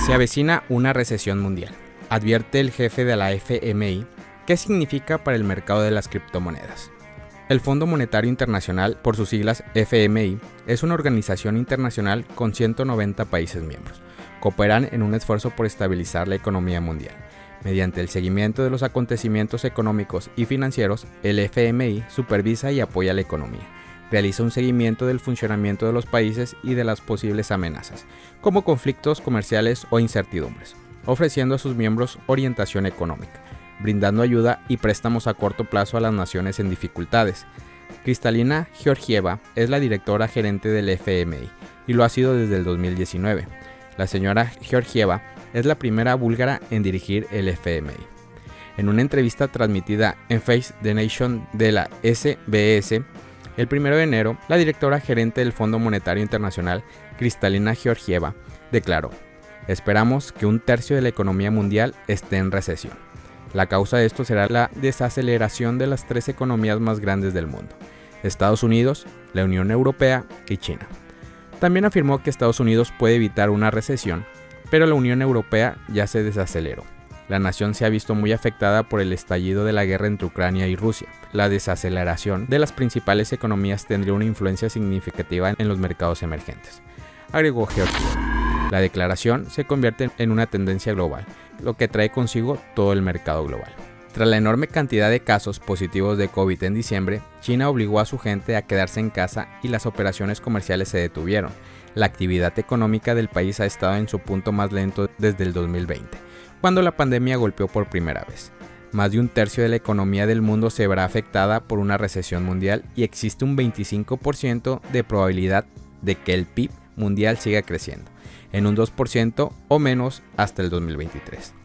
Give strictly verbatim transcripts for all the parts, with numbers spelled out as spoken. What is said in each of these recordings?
Se avecina una recesión mundial, advierte el jefe de la F M I. ¿Qué significa para el mercado de las criptomonedas? El Fondo Monetario Internacional, por sus siglas F M I, es una organización internacional con ciento noventa países miembros. Cooperan en un esfuerzo por estabilizar la economía mundial. Mediante el seguimiento de los acontecimientos económicos y financieros, el F M I supervisa y apoya la economía. Realiza un seguimiento del funcionamiento de los países y de las posibles amenazas, como conflictos comerciales o incertidumbres, ofreciendo a sus miembros orientación económica, brindando ayuda y préstamos a corto plazo a las naciones en dificultades. Kristalina Georgieva es la directora gerente del F M I y lo ha sido desde el dos mil diecinueve. La señora Georgieva es la primera búlgara en dirigir el F M I. En una entrevista transmitida en Face the Nation de la S B S, el primero de enero, la directora gerente del Fondo Monetario Internacional, Kristalina Georgieva, declaró: "Esperamos que un tercio de la economía mundial esté en recesión. La causa de esto será la desaceleración de las tres economías más grandes del mundo: Estados Unidos, la Unión Europea y China". También afirmó que Estados Unidos puede evitar una recesión, pero la Unión Europea ya se desaceleró. La nación se ha visto muy afectada por el estallido de la guerra entre Ucrania y Rusia. La desaceleración de las principales economías tendría una influencia significativa en los mercados emergentes, agregó Georgieva. La declaración se convierte en una tendencia global, lo que trae consigo todo el mercado global. Tras la enorme cantidad de casos positivos de COVID en diciembre, China obligó a su gente a quedarse en casa y las operaciones comerciales se detuvieron. La actividad económica del país ha estado en su punto más lento desde el dos mil veinte, cuando la pandemia golpeó por primera vez. Más de un tercio de la economía del mundo se verá afectada por una recesión mundial y existe un veinticinco por ciento de probabilidad de que el P I B mundial siga creciendo, en un dos por ciento o menos hasta el dos mil veintitrés.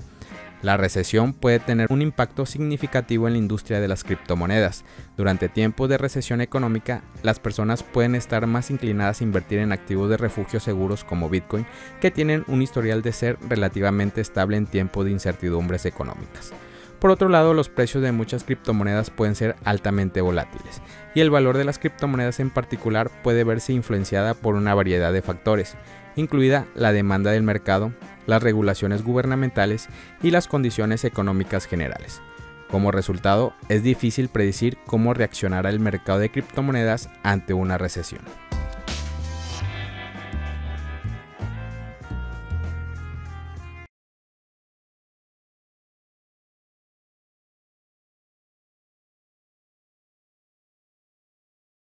La recesión puede tener un impacto significativo en la industria de las criptomonedas. Durante tiempos de recesión económica, las personas pueden estar más inclinadas a invertir en activos de refugio seguros como Bitcoin, que tienen un historial de ser relativamente estable en tiempos de incertidumbres económicas. Por otro lado, los precios de muchas criptomonedas pueden ser altamente volátiles, y el valor de las criptomonedas en particular puede verse influenciada por una variedad de factores, incluida la demanda del mercado, las regulaciones gubernamentales y las condiciones económicas generales. Como resultado, es difícil predecir cómo reaccionará el mercado de criptomonedas ante una recesión.